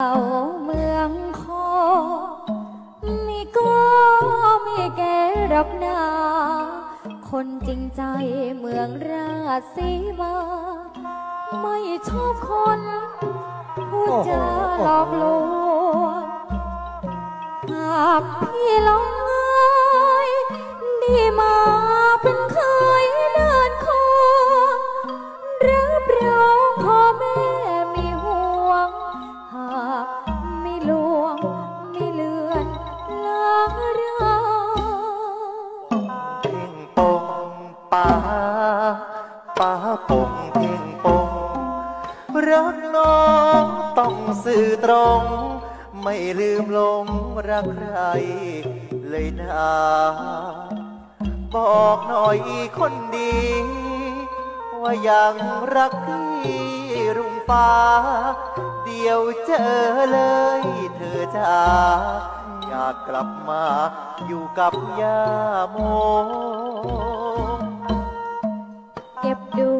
าเมืองคอมีก็มีแกดอกนาคนจริงใจเมืองราชสีมาไม่ชอบคนพูดจาหลอกลวงหากพี่ลองเอ่ยดีมาเป็นเคยเดินคอรับรองพ่อแม่มีห่วงหากไม่ลวงไม่เลือนลางราเพ่งปงป่าป่าปงเพ่งปงรักน้องต้องสื่อตรงไม่ลืมหลงรักใครเลยนะบอกหน่อยคนดีว่ายังรักพี่รุ่งฟ้าเดี๋ยวเจอเลยเธอจ๋าอยากกลับมาอยู่กับย่าโมเก็บดู